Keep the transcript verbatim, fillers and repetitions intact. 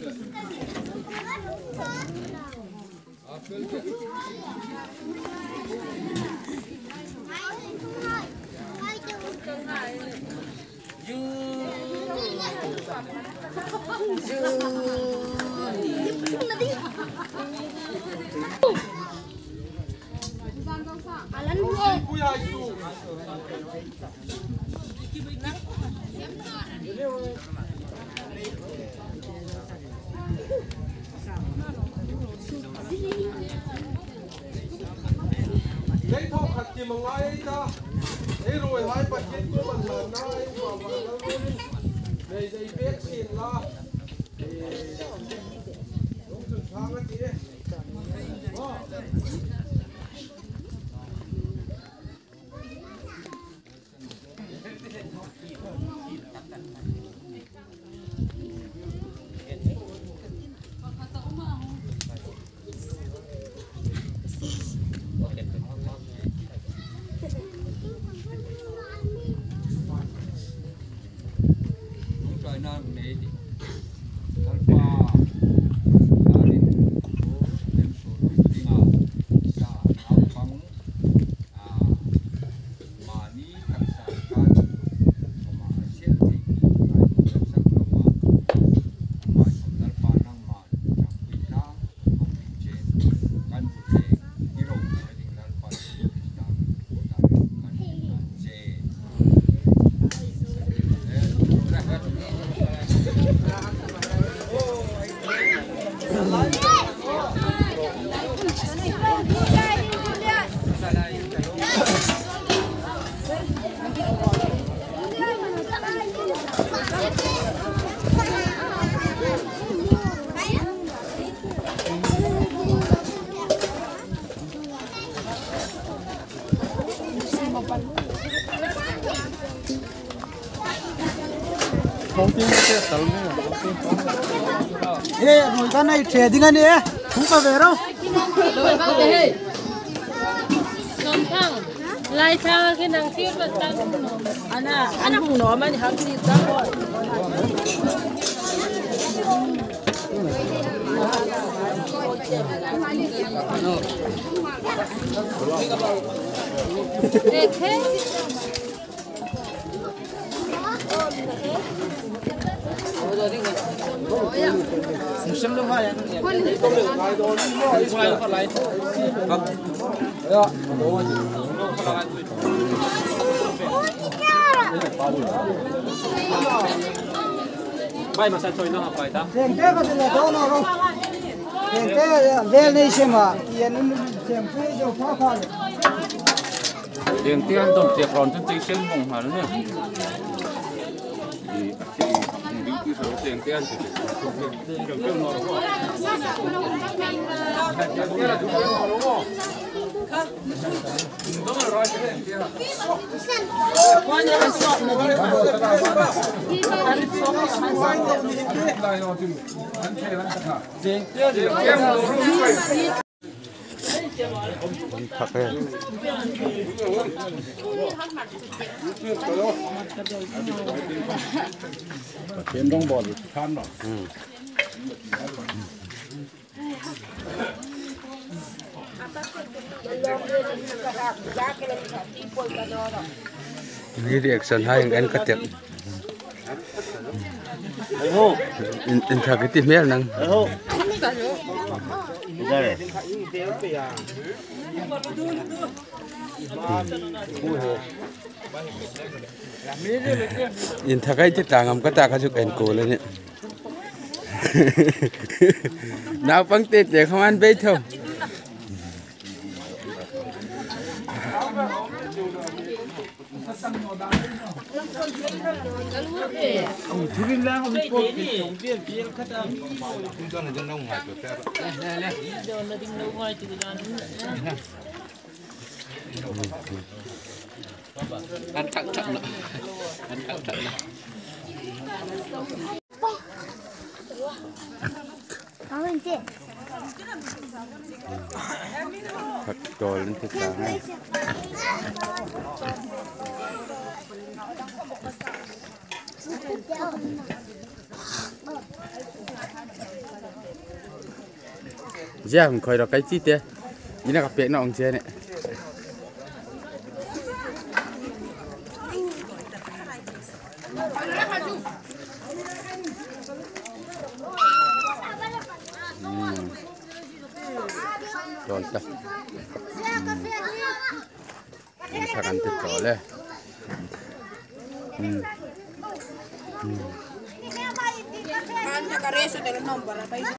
lấy thau khát chỉ mong ai ta lấy rồi hai bát chết của mình là nó ấy vào vào nó đây đây biết xin la đúng chuẩn thang cái gì Ê, rồi cái này trẻ tiếng Anh đi, không có về đâu. Rồi bao thế. Nông thang, lai thang cái năng tiết vật tăng. Anh à, anh không nói mà học gì cả rồi. Ê, thế. Xem đâu mà. bay mà sao chơi nó học bài ta Xem cái có là đâu nào đâu. Xem cái về này xem mà, yên xem cái cho khó khăn. Tiền tiền tổng tiền còn trên tay xem mong hà nữa. Thì đi cái số tiền tiền thì tiền tiền nó rồi. Cái là chúng nó đúng không? Đúng rồi cái tiền. Quan nhà anh sọt này cái anh sọt Lại nó tìm anh thấy anh thật hả? tiền tiền tiền thật đấy. Tiền đông bò thì khăn rồi. Ini reaction hai yang kan tiap. In in thak itu mer nang. In thak itu tangam kata kasuk enko le ni. Nào phăng tết để không ăn bê thôi. Thuyền lang không có tiền tiền tiền khách ăn. Chúng ta là dân nông ngoài của xe rồi. Nè nè. Giờ nó đi nấu ngoài từ đó. Ăn thẳng thẳng lại. Ăn thẳng thẳng lại. Thật rồi lên thực ra này. giờ mình coi được cái chi tiết như là cặp biển nó ông chơi này rồi ta mình phải ăn thịt cỏ lên Kan cakareso del nombre,